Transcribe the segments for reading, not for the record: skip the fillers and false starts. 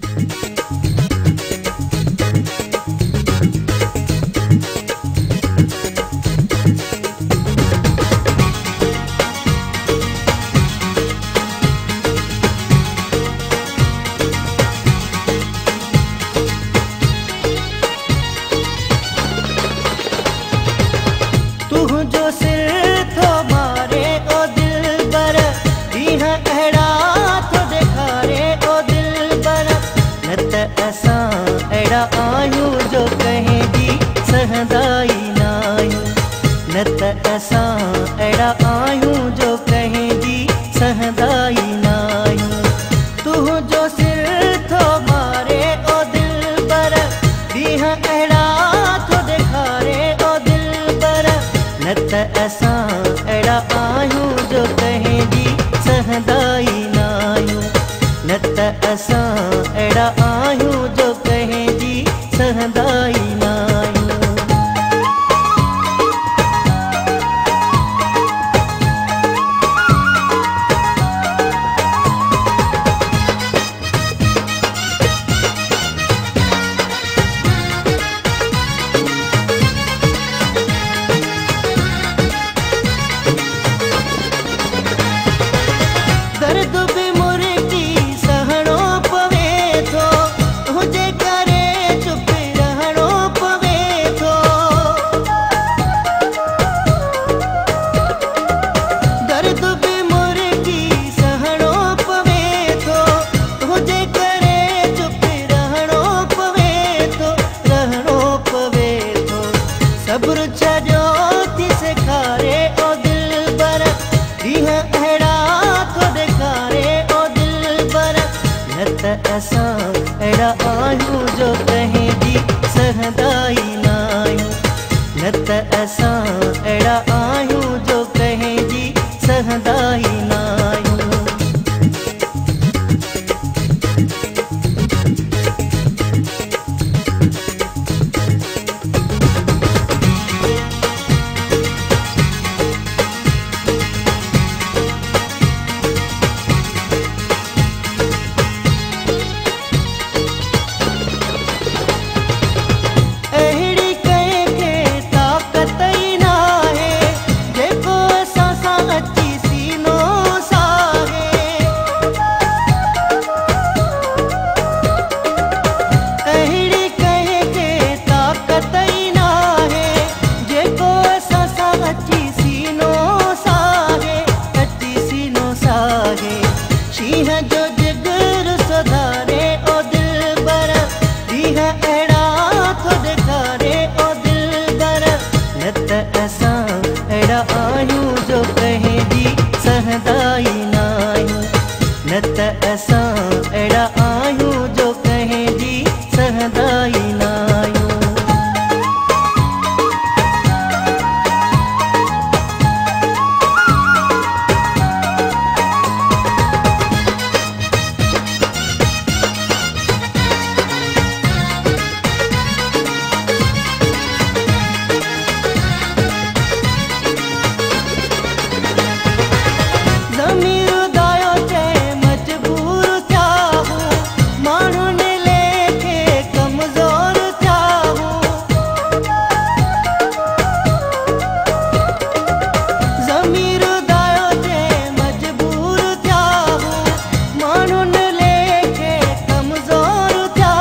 जो सिर थो मारे ओ दिल बर दीह अहिड़ा थो ॾेखारे ओ दिल बर न त असां अहिड़ा आहियूं जो कंहिं जी सहंदा ई न आहियूं न त असां अहिड़ा आहियूं जो कंहिं जी सहंदा ई न आहियूं तुंहिंजो सिर थो मारे ओ दिल बर दीह अहिड़ा थो ॾेखारे ओ दिल बर न त असां अहिड़ा आहियूं जो कंहिं जी सहंदा ई न आहियूं न त असां अहिड़ा आहियूं जो कंहिं जी सहंदा ई न आहियूं। दर्द भी मुर्गी सहणो पवे थो तुंहिंजे करे चुप रहणो पवे थो दर्द भी मुर्गी सहणो पवे थो तुंहिंजे करे चुप रहणो पवे थो सब्र छॾियो थी सेखारे ओ दिल बर दीह अहिड़ा थो ॾेखारे ओ दिल बर न त असां अहिड़ा आहियूं जो कंहिं जी सहंदा ई न आहियूं न त असां अहिड़ा आहियूं जो कंहिं जी सहंदा ई न आहियूं। अहिड़ी कंहिंखे ताक़त ई नाहे जेको असां सां अची सीनो साहे अहिड़ी कंहिंखे ताक़त ई नाहे जेको असां सां अची सीनो साहे शींहं जो जिगर सुधारे ओ दिल बर दीह अहिड़ा थो ॾेखारे ओ दिल बर न त असां अहिड़ा आहियूं जो कंहिं जी सहंदा ई न आहियूं न त असां अहिड़ा आहियूं जो कंहिं जी सहंदा ई न आहियूं। ज़मीर दायो चए मजबूर थिया हूं माण्हुनि लेखे कमज़ोर थिया हूं ज़मीर दायो चए मजबूर थिया हूं माण्हुनि लेखे कमज़ोर थिया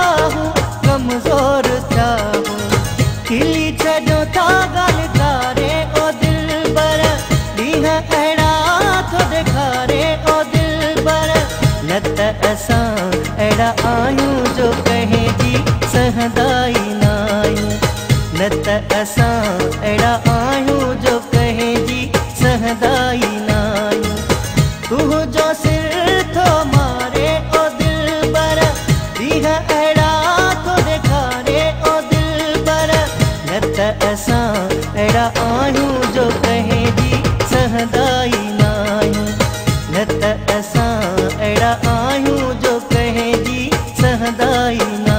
हूं खिली छॾियो था ॻाल्हि कारे ओ दिल बर दीह अहिड़ा थो ॾेखारे ओ दिल बर न त असां अहिड़ा आहियूं जो कंहिं जी सहंदा ई न आहियूं न त असां अहिड़ा आहियूं जो कंहिं जी सहंदा ई न आहियूं तुंहिंजो सिर थो मारे ओ दिल बर दीह अहिड़ा थो ॾेखारे ओ दिल बर न त असां अहिड़ा आहियूं जो कंहिं जी सहंदा ई न आहियूं न त असां अहिड़ा आहियूं जो कंहिं जी सहंदा ई न